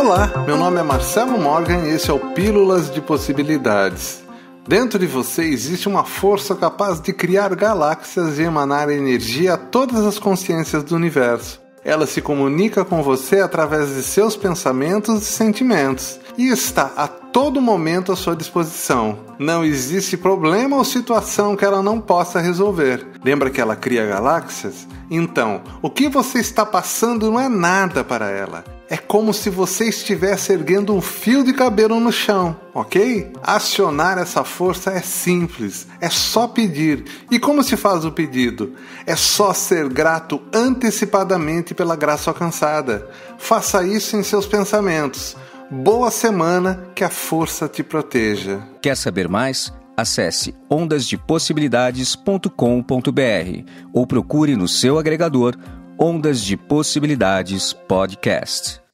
Olá, meu nome é Marcelo Morgan e esse é o Pílulas de Possibilidades. Dentro de você existe uma força capaz de criar galáxias e emanar energia a todas as consciências do universo. Ela se comunica com você através de seus pensamentos e sentimentos e está a todo momento à sua disposição. Não existe problema ou situação que ela não possa resolver. Lembra que ela cria galáxias? Então, o que você está passando não é nada para ela. É como se você estivesse erguendo um fio de cabelo no chão, ok? Acionar essa força é simples, é só pedir. E como se faz o pedido? É só ser grato antecipadamente pela graça alcançada. Faça isso em seus pensamentos. Boa semana, que a força te proteja. Quer saber mais? Acesse ondasdepossibilidades.com.br ou procure no seu agregador Ondas de Possibilidades Podcast.